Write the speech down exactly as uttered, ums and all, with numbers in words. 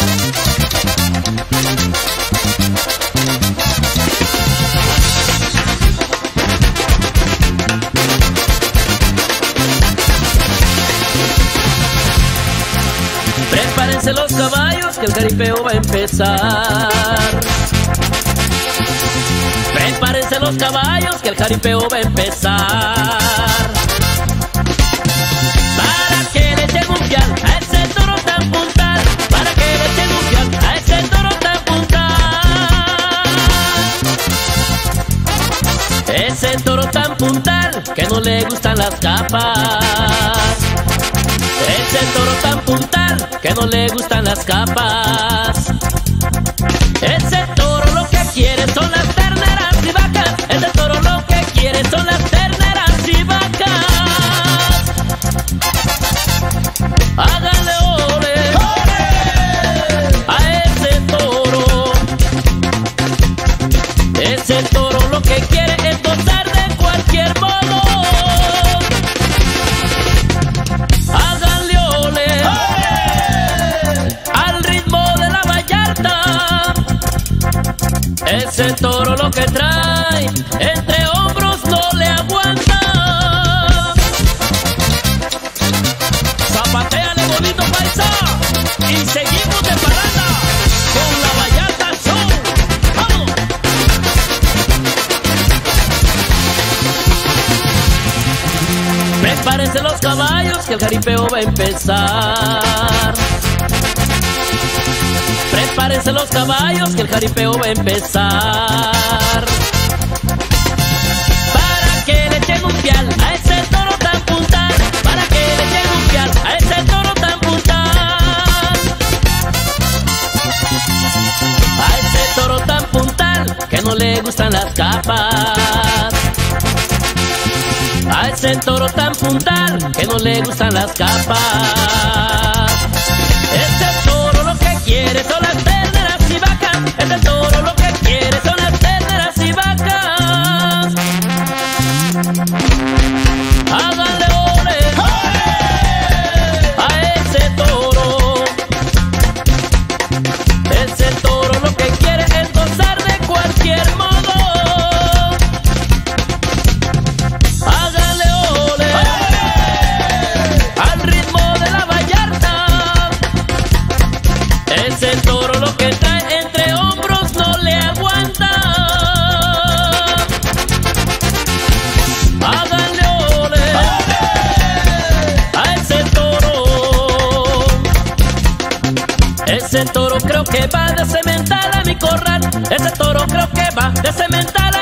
Prepárense los caballos que el jaripeo va a empezar. Prepárense los caballos que el jaripeo va a empezar. Para que le echen un pial a ese toro tan puntal. Para que le echen un pial a ese toro tan puntal. Ese toro tan puntal que no le gustan las capas. Ese toro tan puntal que no le gustan las capas. Ese toro lo que quiere son las terneras y vacas. Ese toro lo que quiere son las terneras y vacas. Háganle ole, ole a ese toro. Ese toro lo que quiere es gozar de cualquier modo. Háganle ole, ole al ritmo de la vallarta. Ese toro lo que trae entre hombros no le aguanta. Zapateale bonito, paisa, y seguimos de parada con la Vallarta Show. ¡Vamos! Prepárense los caballos que el jaripeo va a empezar. Prepárense los caballos que el jaripeo va a empezar. Para que le echen un pial a ese toro tan puntal. Para que le echen un pial a ese toro tan puntal. A ese toro tan puntal que no le gustan las capas. A ese toro tan puntal que no le gustan las capas. Ese toro lo que quiere son las terneras y vacas. Ese toro lo que quiere son las terneras y vacas. Háganle ole, ole a ese toro. Ese toro lo que quiere es gozar de cualquier modo. Háganle ole, ole al ritmo de la vallarta. Ese toro lo que trae entre hombros no le aguanta. Háganle ole, ole a ese toro. Ese toro creo que va de cemental a mi corral. Ese toro creo que va de cemental a